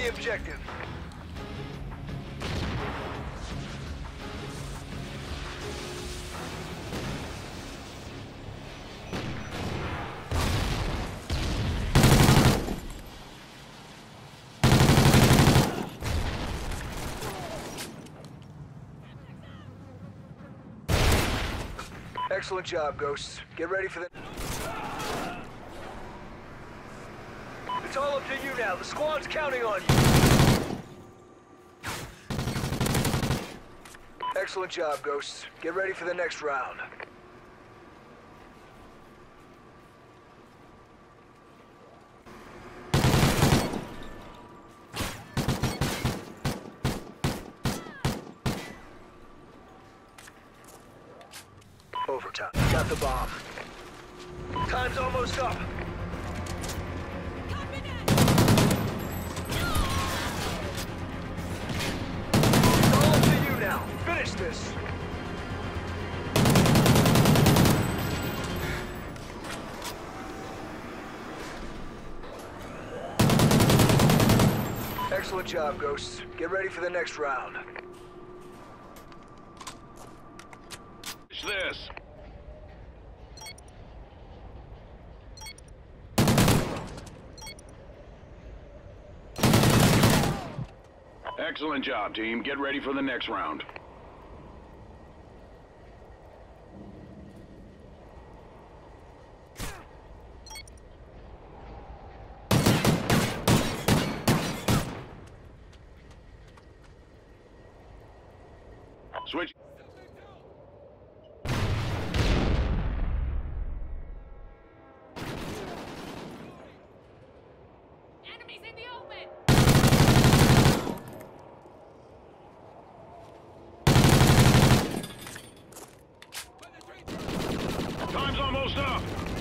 objective. Excellent job, Ghosts. Get ready for the... It's all up to you now. The squad's counting on you. Excellent job, Ghosts. Get ready for the next round. Overtime. Got the bomb. Time's almost up. It's all up to you now. Finish this. Excellent job, Ghosts. Get ready for the next round. Finish this. Excellent job, team. Get ready for the next round. Switch. Enemies in the open! Time's almost up.